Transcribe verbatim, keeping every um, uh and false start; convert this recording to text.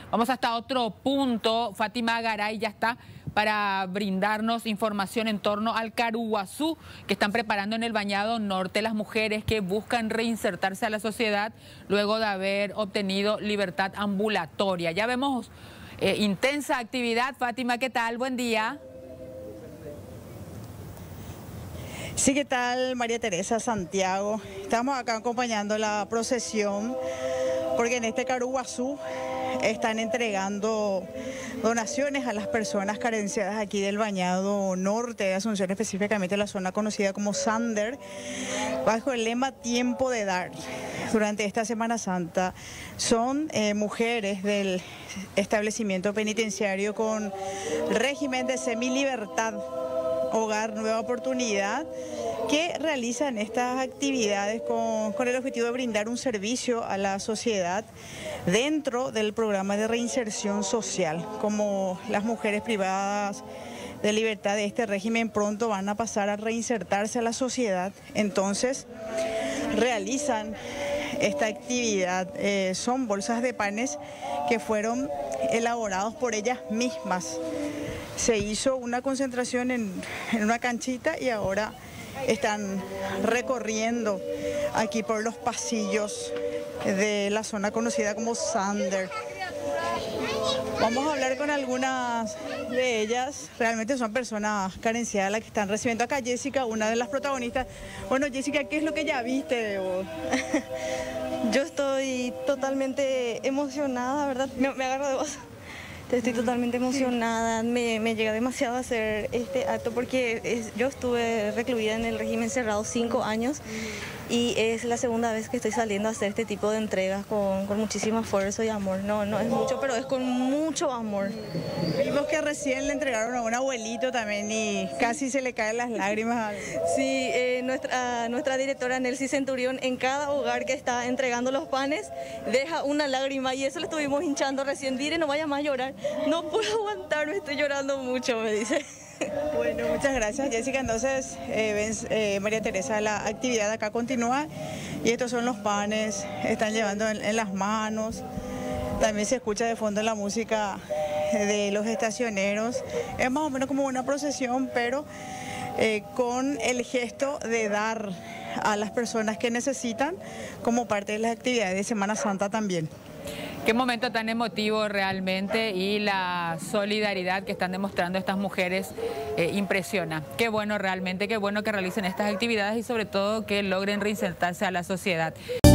Vamos hasta otro punto. Fátima Garay ya está para brindarnos información en torno al Caruguazú que están preparando en el Bañado Norte las mujeres que buscan reinsertarse a la sociedad luego de haber obtenido libertad ambulatoria. Ya vemos eh, intensa actividad. Fátima, ¿qué tal? Buen día. Sí, ¿qué tal, María Teresa, Santiago? Estamos acá acompañando la procesión porque en este Caruguazú están entregando donaciones a las personas carenciadas aquí del Bañado Norte de Asunción, específicamente la zona conocida como Sander, bajo el lema Tiempo de Dar. Durante esta Semana Santa son eh, mujeres del establecimiento penitenciario con régimen de semilibertad, Hogar Nueva Oportunidad, que realizan estas actividades con, con el objetivo de brindar un servicio a la sociedad dentro del programa de reinserción social. Como las mujeres privadas de libertad de este régimen pronto van a pasar a reinsertarse a la sociedad, entonces realizan esta actividad. Eh, son bolsas de panes que fueron elaborados por ellas mismas. Se hizo una concentración en, en una canchita y ahora están recorriendo aquí por los pasillos de la zona conocida como Sander. Vamos a hablar con algunas de ellas. Realmente son personas carenciadas las que están recibiendo acá. Jessica, una de las protagonistas. Bueno, Jessica, ¿qué es lo que ya viste de vos? Yo estoy totalmente emocionada, ¿verdad? Me, me agarro de vos. Estoy totalmente emocionada, me, me llega demasiado a hacer este acto porque es, yo estuve recluida en el régimen cerrado cinco años y es la segunda vez que estoy saliendo a hacer este tipo de entregas con, con muchísimo esfuerzo y amor. No, no es mucho, pero es con mucho amor. Vimos que recién le entregaron a un abuelito también y casi se le caen las lágrimas. Sí, eh, nuestra, nuestra directora Nelcy Centurión en cada hogar que está entregando los panes deja una lágrima y eso le estuvimos hinchando recién. Dire, no vaya más a llorar. No puedo aguantar, me estoy llorando mucho, me dice. Bueno, muchas gracias, Jessica. Entonces, eh, ven, eh, María Teresa, la actividad acá continúa y estos son los panes, están llevando en, en las manos. También se escucha de fondo la música de los estacioneros. Es más o menos como una procesión, pero eh, con el gesto de dar a las personas que necesitan como parte de las actividades de Semana Santa también. Qué momento tan emotivo realmente y la solidaridad que están demostrando estas mujeres eh, impresiona. Qué bueno realmente, qué bueno que realicen estas actividades y sobre todo que logren reinsertarse a la sociedad.